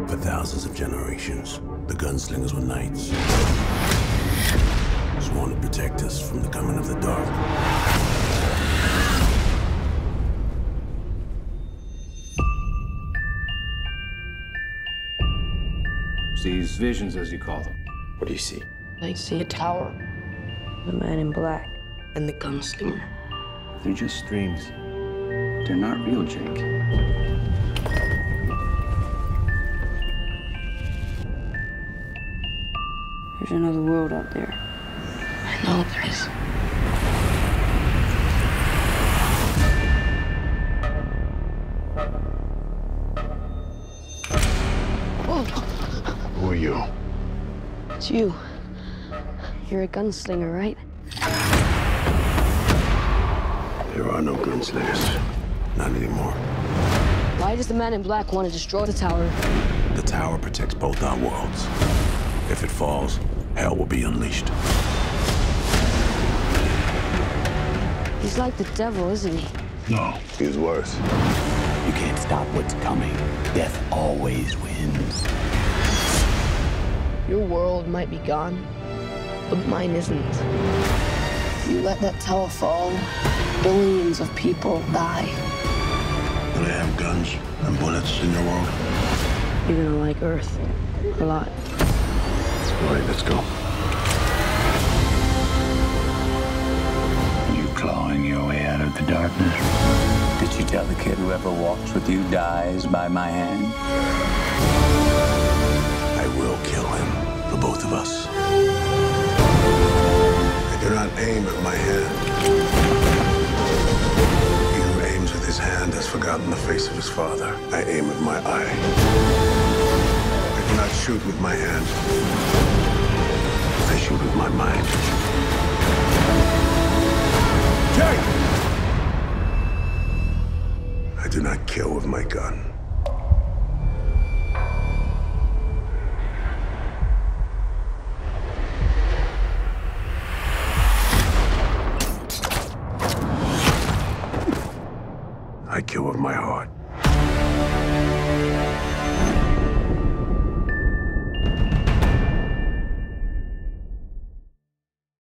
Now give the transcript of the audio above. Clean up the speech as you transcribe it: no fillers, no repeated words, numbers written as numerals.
For thousands of generations, the gunslingers were knights, sworn to protect us from the coming of the dark. These visions, as you call them. What do you see? I see a tower, the man in black, and the gunslinger. They're just dreams. They're not real, Jake. There's another world out there. I know there is. Whoa. Who are you? It's you. You're a gunslinger, right? There are no gunslingers. Not anymore. Why does the man in black want to destroy the tower? The tower protects both our worlds. If it falls, hell will be unleashed. He's like the devil, isn't he? No, he's worse. You can't stop what's coming. Death always wins. Your world might be gone, but mine isn't. You let that tower fall, billions of people die. Do they have guns and bullets in your world? You're gonna like Earth a lot. All right, let's go. You clawing your way out of the darkness? Did you tell the kid whoever walks with you dies by my hand? I will kill him for both of us. I do not aim at my hand. He who aims with his hand has forgotten the face of his father. I aim with my eye. I do not shoot with my hand. I shoot with my mind. Jake! I do not kill with my gun. I kill with my heart.